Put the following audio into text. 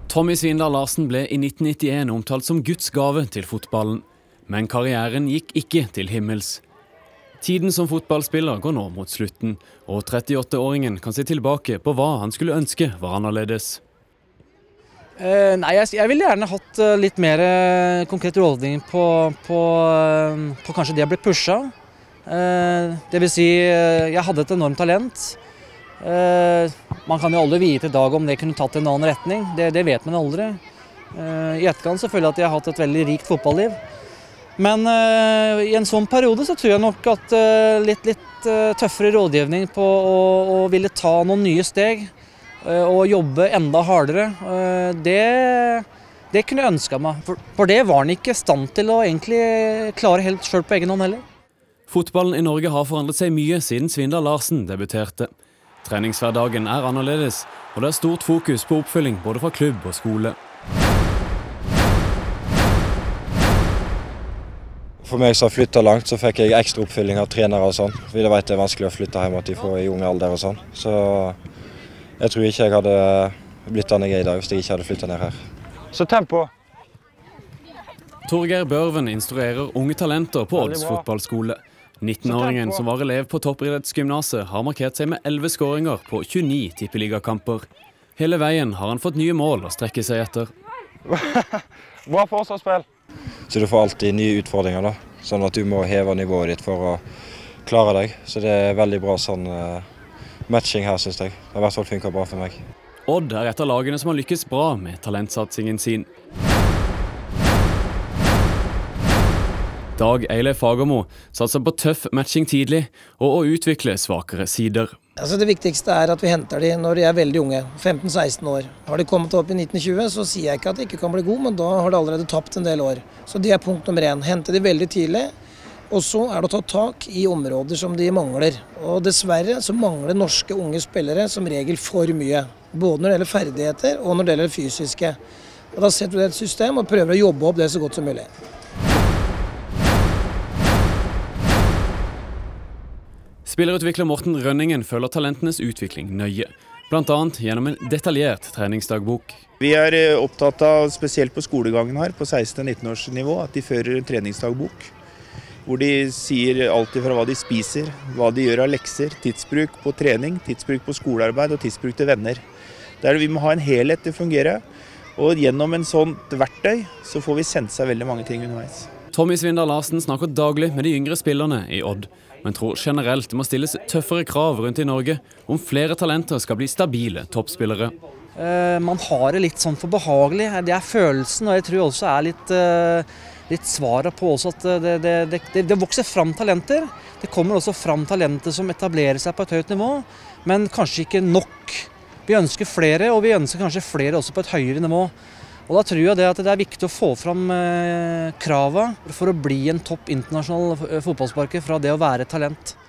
Tommy Svindal Larsen ble i 1991 omtalt som Guds gave til fotballen, men karrieren gikk ikke til himmels. Tiden som fotballspiller går nå mot slutten, og 38-åringen kan se tilbake på hva han skulle ønske var annerledes. Nei, jeg ville gjerne hatt litt mer konkret rådgivning på kanskje det å bli pushet. Det vil si, jeg hadde et enormt talent. Man kan jo aldri vite i dag om det kunne tatt en annen retning, det vet man aldri. I etterkant selvfølgelig at jeg har hatt et veldig rikt fotballiv. Men i en sånn periode så tror jeg nok at litt tøffere rådgivning på å ville ta noen nye steg og jobbe enda hardere, det kunne jeg ønsket meg. For det var han ikke i stand til å egentlig klare helt selv på egen hånd heller. Fotballen i Norge har forandret seg mye siden Svindal Larsen debuterte. Treningshverdagen er annerledes, og det er stort fokus på oppfølging både fra klubb og skole. For meg som har flyttet langt, så fikk jeg ekstra oppfylling av trenere og sånn. Vi vet det er vanskelig å flytte hjem til i ung alder og sånn. Så jeg tror ikke jeg hadde blitt den jeg er i dag hvis jeg ikke hadde flyttet ned her. Så tempo! Torgeir Børven instruerer unge talenter på Odds fotballskole. 19-åringen som var elev på toppidrettsgymnaset har markert seg med 11 skåringer på 29 tippeligakamper. Hele veien har han fått nye mål å strekke seg etter. Bra forsvarsspill! Så du får alltid nye utfordringer da, sånn at du må heve nivået ditt for å klare deg. Så det er veldig bra sånn matching her, synes jeg. Det har i hvert fall funket bra for meg. Odd er et av lagene som har lykkes bra med talentsatsingen sin. Dag Eilef Fagermo satser på tøff matching tidlig og å utvikle svakere sider. Altså det viktigste er at vi henter de når de er veldig unge, 15-16 år. Har de kommet opp i 1920, så sier jeg ikke at de ikke kan bli gode, men da har de allerede tapt en del år. Så det er punkt nummer 1. Hente de veldig tidlig, og så er det å ta tak i områder som de mangler. Og dessverre så mangler norske unge spillere som regel for mye. Både når det gjelder ferdigheter og når det gjelder fysiske. Og da setter du et system og prøver å jobbe opp det så godt som mulig. Spillerutvikler Morten Rønningen følger talentenes utvikling nøye, blant annet gjennom en detaljert treningsdagbok. Vi er opptatt av, spesielt på skolegangen her, på 16-19 års nivå, at de fører en treningsdagbok, hvor de sier alt fra hva de spiser, hva de gjør av lekser, tidsbruk på trening, tidsbruk på skolearbeid og tidsbruk til venner. Der vi må ha en helhet til å fungere, og gjennom en sånt verktøy så får vi sendt seg veldig mange ting underveis. Tommy Svindal Larsen snakker daglig med de yngre spillerne i Odd, men tror generelt det må stilles tøffere krav rundt i Norge om flere talenter skal bli stabile toppspillere. Man har det litt sånn for behagelig. Det er følelsen, og jeg tror også er litt svaret på også at det vokser fram talenter. Det kommer også fram talenter som etablerer seg på et høyt nivå, men kanskje ikke nok. Vi ønsker flere, og vi ønsker kanskje flere også på et høyere nivå. Og da tror jeg at det er viktig å få fram kravet for å bli en topp internasjonal fotballsparker fra det å være talent.